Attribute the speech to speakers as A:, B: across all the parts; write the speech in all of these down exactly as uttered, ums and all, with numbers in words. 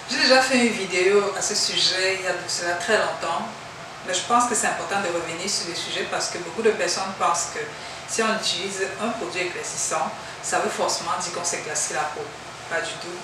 A: J'ai déjà fait une vidéo à ce sujet il y a de cela très longtemps, mais je pense que c'est important de revenir sur le sujet parce que beaucoup de personnes pensent que si on utilise un produit éclaircissant, ça veut forcément dire qu'on s'éclaircit la peau. Pas du tout.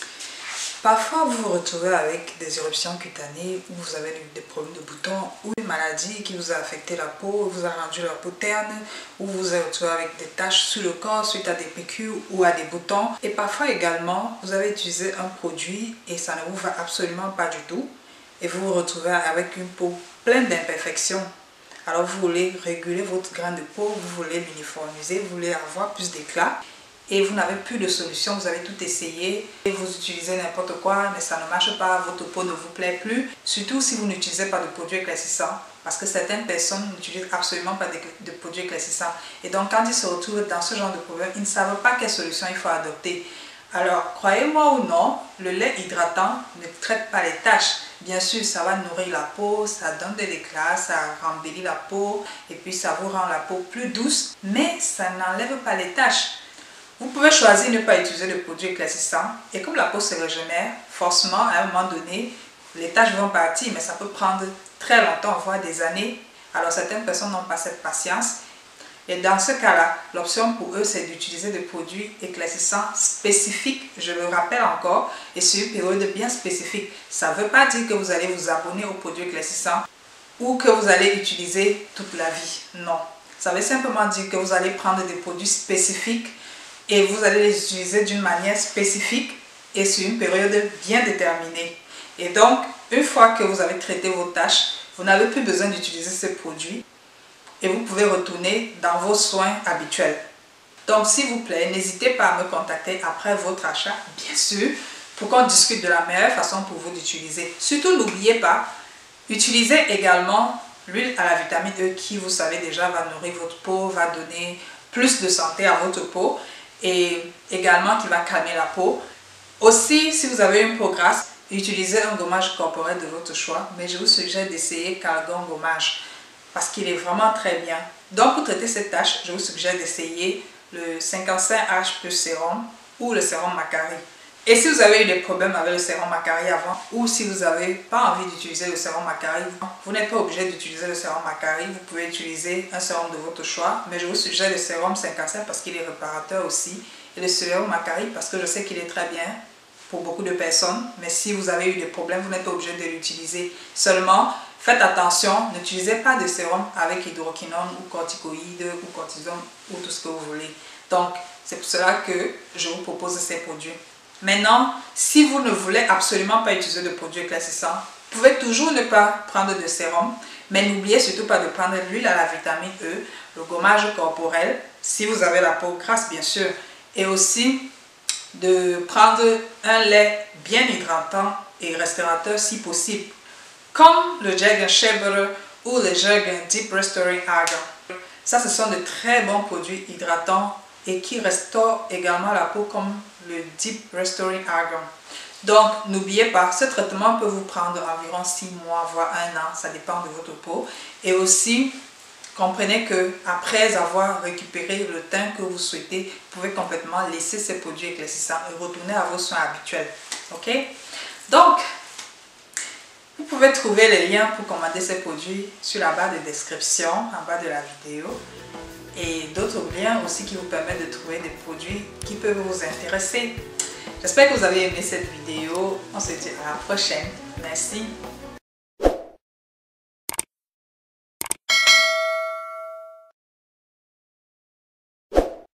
A: Parfois, vous vous retrouvez avec des éruptions cutanées, ou vous avez des problèmes de boutons, ou une maladie qui vous a affecté la peau, vous a rendu la peau terne, ou vous vous êtes retrouvé avec des taches sur le corps suite à des piqûres ou à des boutons. Et parfois également, vous avez utilisé un produit et ça ne vous va absolument pas du tout. Et vous vous retrouvez avec une peau pleine d'imperfections. Alors vous voulez réguler votre grain de peau, vous voulez l'uniformiser, vous voulez avoir plus d'éclat. Et vous n'avez plus de solution, vous avez tout essayé, et vous utilisez n'importe quoi, mais ça ne marche pas, votre peau ne vous plaît plus. Surtout si vous n'utilisez pas de produits éclaircissants, parce que certaines personnes n'utilisent absolument pas de, de produits éclaircissants. Et donc quand ils se retrouvent dans ce genre de problème, ils ne savent pas quelle solution il faut adopter. Alors, croyez-moi ou non, le lait hydratant ne traite pas les taches. Bien sûr, ça va nourrir la peau, ça donne de l'éclat, ça rembellit la peau, et puis ça vous rend la peau plus douce, mais ça n'enlève pas les taches. Vous pouvez choisir de ne pas utiliser de produits éclaircissants et comme la peau se régénère, forcément à un moment donné, les taches vont partir, mais ça peut prendre très longtemps, voire des années. Alors certaines personnes n'ont pas cette patience. Et dans ce cas-là, l'option pour eux, c'est d'utiliser des produits éclaircissants spécifiques, je le rappelle encore, et sur une période bien spécifique. Ça ne veut pas dire que vous allez vous abonner aux produits éclaircissants ou que vous allez utiliser toute la vie. Non. Ça veut simplement dire que vous allez prendre des produits spécifiques et vous allez les utiliser d'une manière spécifique et sur une période bien déterminée. Et donc, une fois que vous avez traité vos taches, vous n'avez plus besoin d'utiliser ces produits et vous pouvez retourner dans vos soins habituels. Donc, s'il vous plaît, n'hésitez pas à me contacter après votre achat, bien sûr, pour qu'on discute de la meilleure façon pour vous d'utiliser. Surtout, n'oubliez pas, utilisez également l'huile à la vitamine E qui, vous savez déjà, va nourrir votre peau, va donner plus de santé à votre peau et également qui va calmer la peau. Aussi, si vous avez une peau grasse, utilisez un gommage corporel de votre choix, mais je vous suggère d'essayer Calgon Gommage parce qu'il est vraiment très bien. Donc, pour traiter cette tache, je vous suggère d'essayer le cinquante-cinq H plus sérum ou le sérum Macari. Et si vous avez eu des problèmes avec le sérum Macari avant, ou si vous n'avez pas envie d'utiliser le sérum Macari, vous n'êtes pas obligé d'utiliser le sérum Macari, vous pouvez utiliser un sérum de votre choix, mais je vous suggère le sérum cinquante-cinq parce qu'il est réparateur aussi, et le sérum Macari parce que je sais qu'il est très bien pour beaucoup de personnes, mais si vous avez eu des problèmes, vous n'êtes pas obligé de l'utiliser. Seulement, faites attention, n'utilisez pas de sérum avec hydroquinone ou corticoïdes ou cortisone ou tout ce que vous voulez. Donc, c'est pour cela que je vous propose ces produits. Maintenant, si vous ne voulez absolument pas utiliser de produits éclaircissants, vous pouvez toujours ne pas prendre de sérum, mais n'oubliez surtout pas de prendre l'huile à la vitamine E, le gommage corporel, si vous avez la peau grasse bien sûr, et aussi de prendre un lait bien hydratant et restaurateur si possible, comme le Jergens Shea Butter ou le Jergens Deep Restoring Argan. Ça, ce sont de très bons produits hydratants et qui restaurent également la peau comme le Deep Restoring Argan. Donc, n'oubliez pas, ce traitement peut vous prendre environ six mois, voire un an, ça dépend de votre peau. Et aussi, comprenez que après avoir récupéré le teint que vous souhaitez, vous pouvez complètement laisser ces produits éclaircissants et retourner à vos soins habituels. Ok? Donc, vous pouvez trouver les liens pour commander ces produits sur la barre de description, en bas de la vidéo. Et d'autres liens aussi qui vous permettent de trouver des produits qui peuvent vous intéresser. J'espère que vous avez aimé cette vidéo. On se dit à la prochaine. Merci.